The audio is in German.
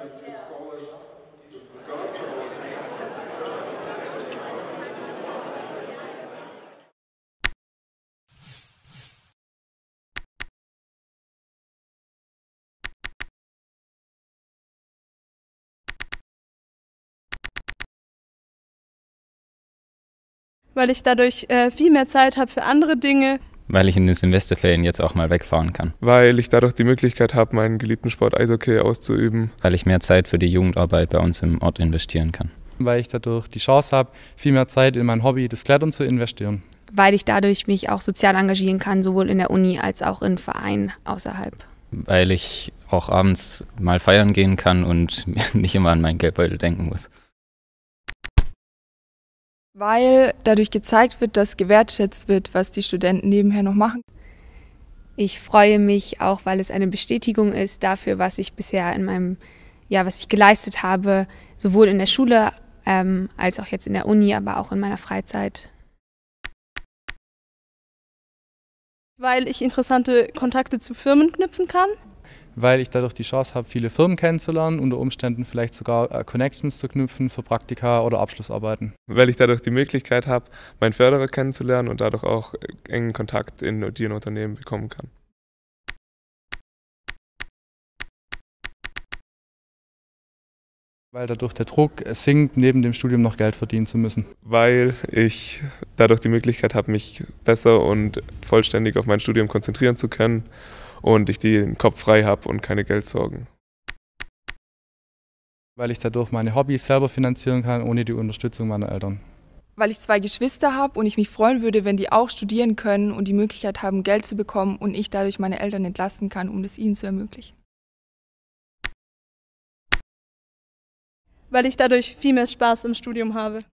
Weil ich dadurch viel mehr Zeit habe für andere Dinge. Weil ich in den Semesterferien jetzt auch mal wegfahren kann. Weil ich dadurch die Möglichkeit habe, meinen geliebten Sport Eishockey auszuüben. Weil ich mehr Zeit für die Jugendarbeit bei uns im Ort investieren kann. Weil ich dadurch die Chance habe, viel mehr Zeit in mein Hobby, das Klettern, zu investieren. Weil ich dadurch mich auch sozial engagieren kann, sowohl in der Uni als auch in Vereinen außerhalb. Weil ich auch abends mal feiern gehen kann und nicht immer an meinen Geldbeutel denken muss. Weil dadurch gezeigt wird, dass gewertschätzt wird, was die Studenten nebenher noch machen. Ich freue mich auch, weil es eine Bestätigung ist dafür, was ich bisher in meinem, was ich geleistet habe, sowohl in der Schule als auch jetzt in der Uni, aber auch in meiner Freizeit. Weil ich interessante Kontakte zu Firmen knüpfen kann. Weil ich dadurch die Chance habe, viele Firmen kennenzulernen, unter Umständen vielleicht sogar Connections zu knüpfen für Praktika oder Abschlussarbeiten. Weil ich dadurch die Möglichkeit habe, meinen Förderer kennenzulernen und dadurch auch engen Kontakt in die Unternehmen bekommen kann. Weil dadurch der Druck sinkt, neben dem Studium noch Geld verdienen zu müssen. Weil ich dadurch die Möglichkeit habe, mich besser und vollständig auf mein Studium konzentrieren zu können und ich den Kopf frei habe und keine Geldsorgen. Weil ich dadurch meine Hobbys selber finanzieren kann, ohne die Unterstützung meiner Eltern. Weil ich 2 Geschwister habe und ich mich freuen würde, wenn die auch studieren können und die Möglichkeit haben, Geld zu bekommen und ich dadurch meine Eltern entlasten kann, um das ihnen zu ermöglichen. Weil ich dadurch viel mehr Spaß im Studium habe.